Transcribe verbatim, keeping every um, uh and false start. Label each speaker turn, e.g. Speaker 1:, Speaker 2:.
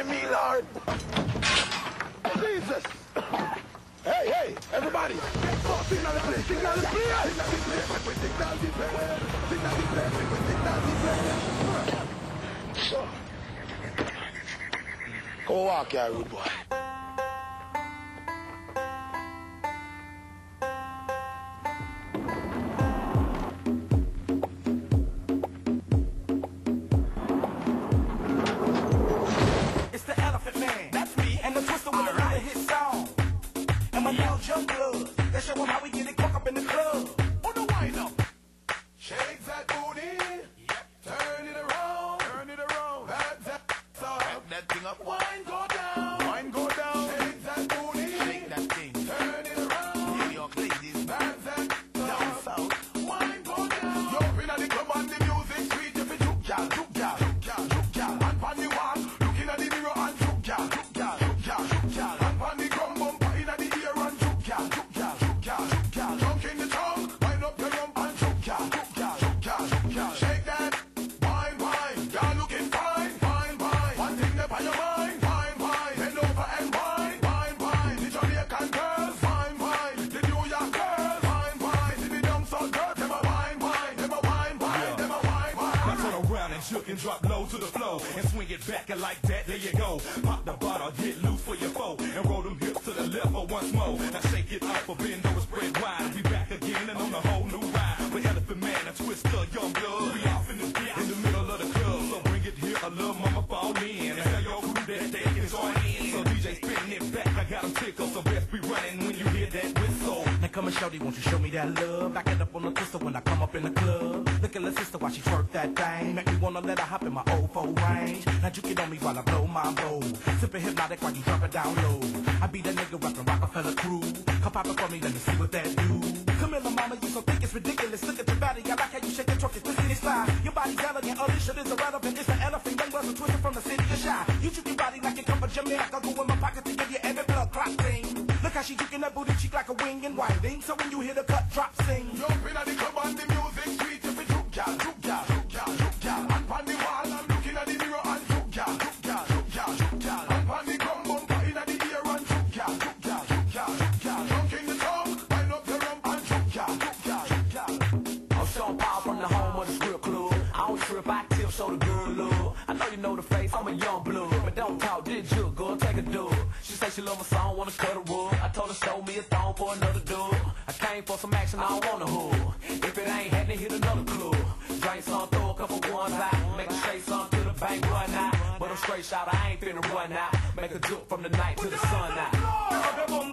Speaker 1: Why me, Lord? Jesus! Hey, hey, everybody! Signal the place, signal the place! Go walk here, rude boy.
Speaker 2: It's the Elephant Man, that's me, and the Twister with another hit song. And my Lil Jon blood, they show them how we get it cook up in the club. On the wind up,
Speaker 1: Shake that booty, yep. Turn it around, turn it around. Back that up, back that thing up. Wine go down, wine go down. Shake that booty, shake that thing. Turn it around. New York ladies, back that down south. Wine go down. Yo, inna the club and the music sweet. If you juke jal, juke jal, juke jal, juke jal. And pon the wall, looking at the mirror and juke jal, juke jal, juke jal, juke jal. And pon the drum bumper inna the ear and juke jal, juke jal, juke jal, juke jal. Junk in the trunk, wind up your rump and juke jal, juke jal, juke jal, juke jal. Shake that, wine, wine. You're looking fine, fine, fine. One thing up on your mind, fine, fine. Bend over and wine, wine, wine. The Jamaican girls, fine, fine. The New York girls, fine, fine. The dumb so girls, them a wine, wine. Them a wine, wine. Them a wine, wine.
Speaker 2: now turn around and juke and drop low to the floor. And swing it back and like that, there you go. Pop the bottle, get loose for your foe. And roll them hips to the left for once more. Now shake it up, a bend over, spread wide. We back again and on a whole new ride. With Elephant Man, a Twister, young blood. We off in the dip, in the middle of the club. So bring it here, a little mama fall in. And tell your crew that they can join in. So D J spinning it back, I got them tickled. So best be running when you hear that whistle. Now come and shorty, won't you show me that love? Back it up on the Twister when I come up in the club. Look at the sister while she twerk that thing. Make me wanna let her hop in my old four range. Now you get on me while I blow my bowl. Sippin' hypnotic while you drop it down low. I be that nigga rapping Rockefeller crew. Come pop it for me, let me see what that do. Come here, mama, you so think it's ridiculous. Look at your body, I like how you shake and twerk it, twist it style. Your body's elegant, all this shit is irrelevant. It's the elephant, young brothers twisted from the city of Shy. You juke your body like you come from Jamaica. Go in my pocket to give you every blood clot thing. Look how she juking that booty cheek like a wing and winding. So when you hear the cut drop, sing.
Speaker 1: Jump in at the club and the music sweet. If you juke jal, juke jal, juke jal, juke jal. And pon the wall, I'm looking at the mirror and juke jal, juke jal, juke jal, juke jal. And pon the drum bumper inna the ear and juke jal, juke jal, juke jal, juke jal. Junk in the trunk, wind up your rump and juke jal, juke jal, juke jal.
Speaker 3: I'm Sean Paul from the home of the strip club. I don't trip, I tip, show the girl love. I know you know the face, I'm a young blood. But don't talk, this Jook, girl, take a dub. She say she love my song, wanna cut a rug. I told her show me a thong for another dub. I came for some action, I don't want a hood. If it ain't happening, hit another club. Drink some, throw a couple ones out. Make a straight some to the bank, run out. But I'm straight shot, I ain't finna run out. Make a Jook from the night to the sun out.